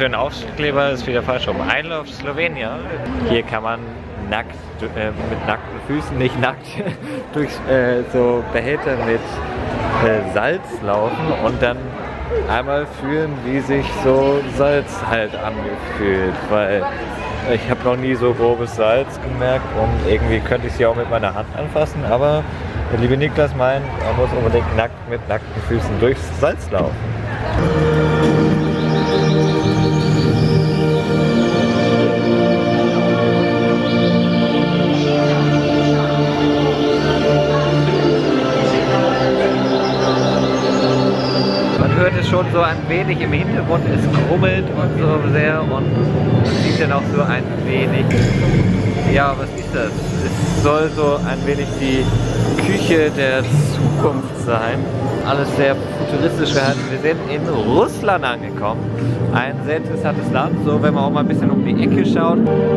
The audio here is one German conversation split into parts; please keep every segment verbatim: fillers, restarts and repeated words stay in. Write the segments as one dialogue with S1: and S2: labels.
S1: schönen Aufkleber, ist wieder falsch rum. I love Slovenia. Hier kann man nackt, äh, mit nackten Füßen, nicht nackt, durch äh, so Behälter mit äh, Salz laufen und dann einmal fühlen, wie sich so Salz halt angefühlt, weil ich habe noch nie so grobes Salz gemerkt und irgendwie könnte ich sie auch mit meiner Hand anfassen, aber der liebe Niklas meint, man muss unbedingt nackt mit nackten Füßen durchs Salz laufen. Man hört es schon so ein wenig im Hintergrund, es krummelt und so sehr und man sieht dann auch so ein wenig, ja, was ist das? Es soll so ein wenig die Küche der Zukunft sein. Alles sehr futuristisch gehalten. Wir sind in Russland angekommen. Ein sehr interessantes Land, so wenn man auch mal ein bisschen um die Ecke schaut.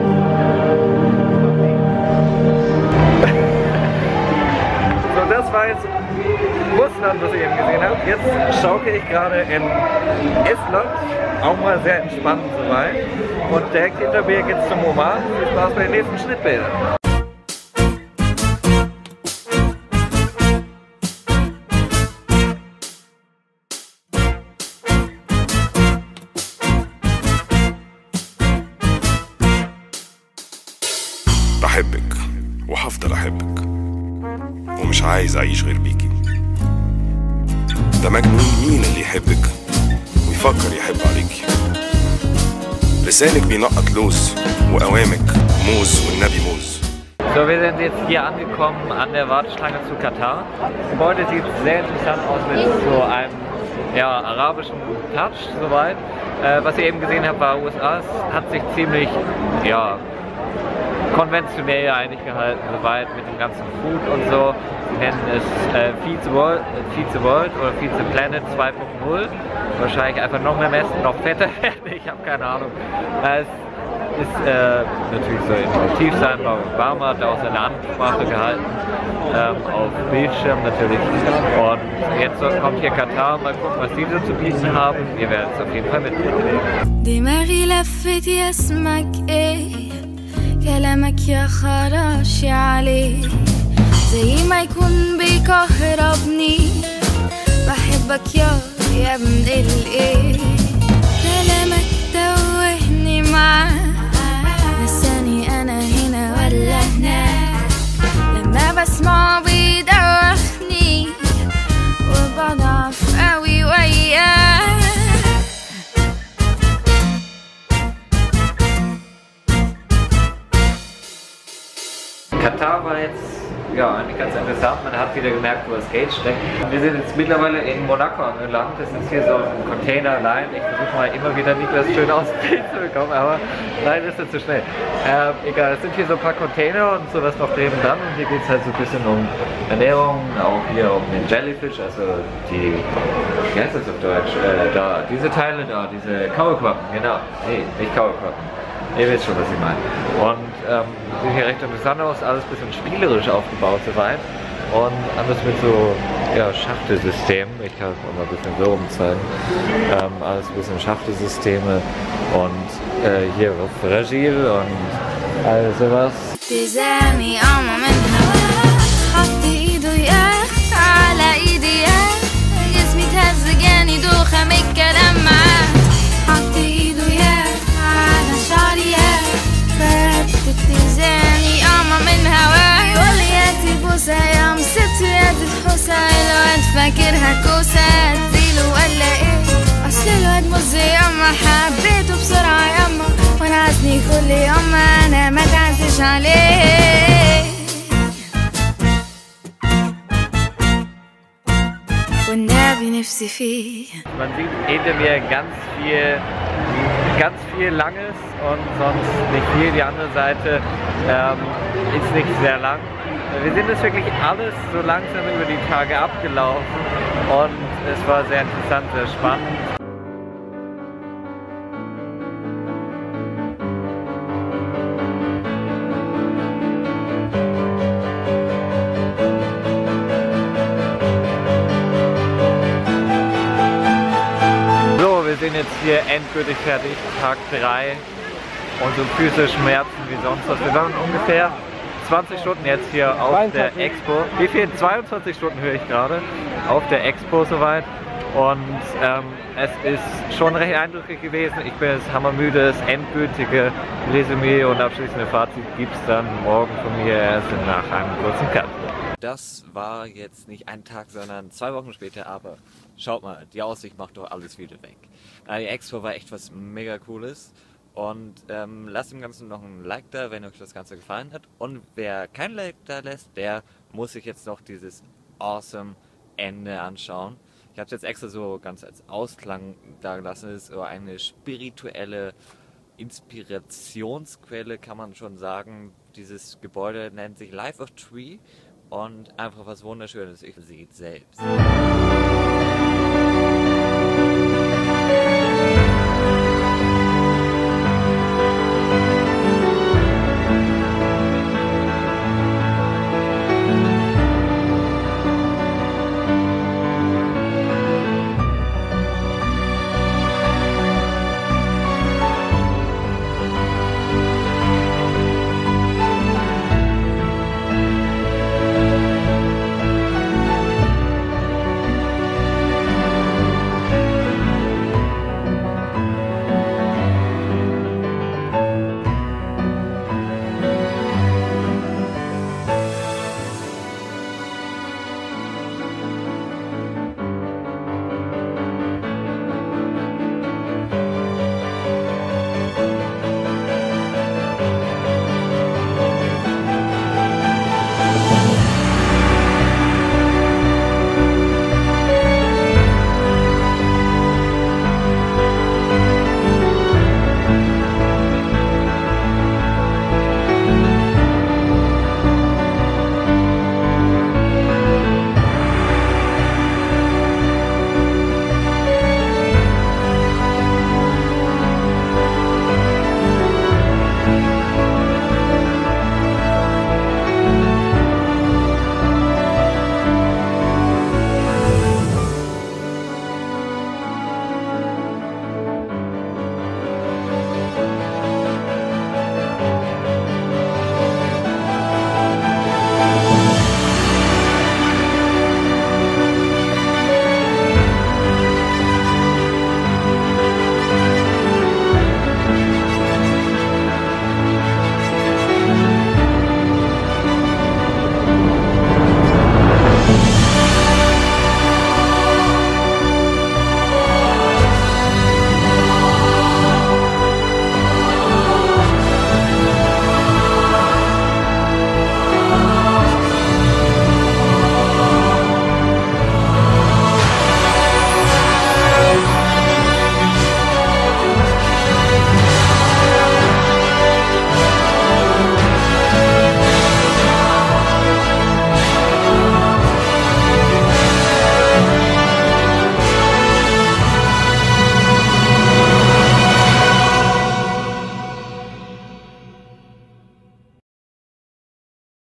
S1: So, das war jetzt Russland, was ich eben gesehen habe. Jetzt schauke ich gerade in Estland, auch mal sehr entspannend soweit. Und direkt hinter mir geht es zum Oman. Viel Spaß bei den nächsten Schnittbildern.
S2: بحبك وهفضل احبك ومش عايز اعيش غير بيكي. ده مجنون مين اللي يحبك ويفكر يحب عليكي. لسانك بينقط لوز وقوامك موز والنبي موز.
S1: So, wir sind jetzt hier angekommen an der Warteschlange zu Katar. Das Gebäude sieht sehr interessant aus mit so einem ja, arabischen Touch soweit. Äh, was ihr eben gesehen habt, war U S A. Es hat sich ziemlich ja, konventionell eigentlich gehalten, soweit mit dem ganzen Food und so. Sie nennen es äh, Feed the World, äh, Feed the World oder Feed the Planet zwei Punkt null. Wahrscheinlich einfach noch mehr messen, noch fetter werden, ich habe keine Ahnung. Äh, es ist äh, natürlich so innovativ sein, Barack Obama hat auch seine Ansprache gehalten, ähm, auf Bildschirm natürlich. Und jetzt kommt hier Katar, mal gucken, was die so zu bieten haben. Wir werden es auf jeden Fall mitnehmen.
S3: كلامك يا خراشي عليه زي ما يكون بيكهربني بحبك يا يا ابن الايه كلامك توهني معاه نساني انا هنا ولا هناك لما بسمعه بيدوخني وبضعف قوي وياه
S1: Katar war jetzt ja, eigentlich ganz interessant. Man hat wieder gemerkt, wo das Geld steckt. Wir sind jetzt mittlerweile in Monaco angelangt. Das ist hier so ein Container allein. Ich versuche mal immer wieder Niklas schön aus dem Bild zu bekommen, aber nein, ist das zu schnell. Ähm, egal, es sind hier so ein paar Container und sowas noch neben dran. Und hier geht es halt so ein bisschen um Ernährung, auch hier um den Jellyfish, also die, wie heißt das auf Deutsch? Äh, da, diese Teile da, diese Kaulquappen, genau. Nee, nicht Kaulquappen. Ihr wisst schon, was ich meine. Und ähm, sieht hier recht interessant aus, alles ein bisschen spielerisch aufgebaut soweit. Und alles mit so ja, Schachtelsystem. Ich kann es auch mal ein bisschen so rumzeigen. Ähm, alles ein bisschen Schachtelsysteme und äh, hier fragil und all sowas.
S3: يا مسبت يد الحوسة الواد فاكرها كوسة اديله ولا ايه اصل الواد مز ياما حبيته بسرعة ياما وانا عزني كل يوم انا ما تعزش عليه والنبي نفسي فيه.
S1: Man sieht hinter mir ganz viel, ganz viel Langes und sonst nicht viel. Die andere Seite ähm, ist nicht sehr lang. Wir sind jetzt wirklich alles so langsam über die Tage abgelaufen und es war sehr interessant, sehr spannend. So, wir sind jetzt hier endgültig fertig, Tag drei und so Füße schmerzen wie sonst was. Wir waren ungefähr zwanzig Stunden jetzt hier auf der Expo. Wie viel? zweiundzwanzig Stunden höre ich gerade auf der Expo soweit. Und ähm, es ist schon recht eindrücklich gewesen. Ich bin jetzt hammermüde. Das endgültige Resümee und abschließende Fazit gibt es dann morgen von mir erst nach einem kurzen Cut. Das war jetzt nicht ein Tag, sondern zwei Wochen später, aber schaut mal, die Aussicht macht doch alles wieder weg. Die Expo war echt was mega Cooles. Und ähm, lasst dem Ganzen noch ein Like da, wenn euch das Ganze gefallen hat. Und wer kein Like da lässt, der muss sich jetzt noch dieses awesome Ende anschauen. Ich habe es jetzt extra so ganz als Ausklang da gelassen. Es ist so eine spirituelle Inspirationsquelle, kann man schon sagen. Dieses Gebäude nennt sich Life of Tree und einfach was Wunderschönes. Ich sehe es selbst.